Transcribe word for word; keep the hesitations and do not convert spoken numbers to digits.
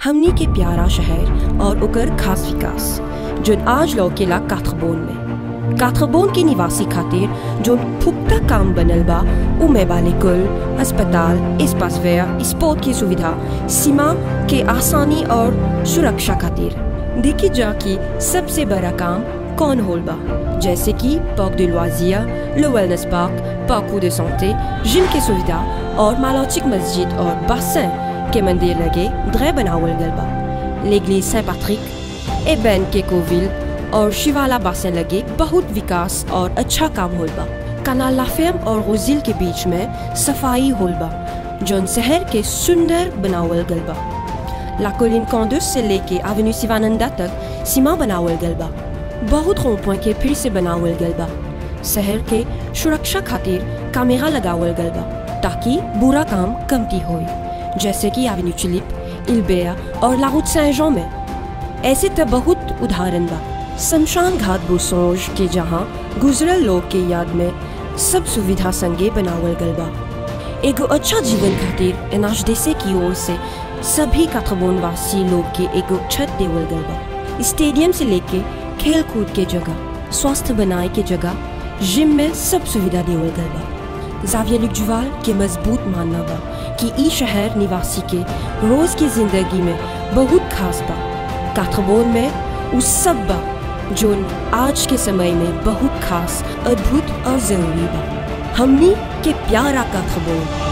हमनी के प्यारा शहर और ओकर खास विकास जो आज लौकेला काथरबोन में काथरबोन के निवासी खातिर जो पुख्ता काम बनल बा उमे वाले कुल अस्पताल स्पासवेयर स्पोर्ट की सुविधा सीमा के आसानी और सुरक्षा खातिर देखी जा कि सबसे बड़ा काम कौन होल बा जैसे कि park de loisirs, le wellness park, parcours de santé, gym की सुविधा और मालौचिक मस्जिद और बासन के मंदिर लगे द्रय बनावल गल बा l'église Saint-Patrick एबेन के कोविल और शिवाला बासन लगे बहुत विकास और अच्छा काम होल बा कनाल लाफेम और रोजिल के बीच में सफाई होल बा जौन शहर के सुंदर बनावल गल बा La colline Candeuse से लेके avenue Sivananda तक सीमा बनावल गल बा बहुत रोपों के फिर से बनावल गल बा शहर के सुरक्षा खातिर कैमरा लगावल गल बा ताकि बुरा काम कमती होए जैसे कि एवेन्यू चिलिप इल्बेया और ला रूट Saint-Jean में ऐसे तो बहुत उदाहरण बा शमशान घाट बुसोंज के जहाँ गुजरल लोग के याद में सब सुविधा संगे बनावल गल बा एगो अच्छा जीवन खातिर एनएचडीसी की ओर से सभी काथरबोन वासी लोग के एगो छत देवल गल बा स्टेडियम से लेके खेल कूद के जगह स्वास्थ्य बनाए के जगह जिम में सब सुविधा देवल गल बा ज़ावियर लुक जुवाल के मजबूत मानना बा कि ई शहर निवासी के रोज की जिंदगी में बहुत खास बा काथरबोन में उस सब बा जो आज के समय में बहुत खास अद्भुत और जरूरी बा हमनी के प्यारा काथरबोन।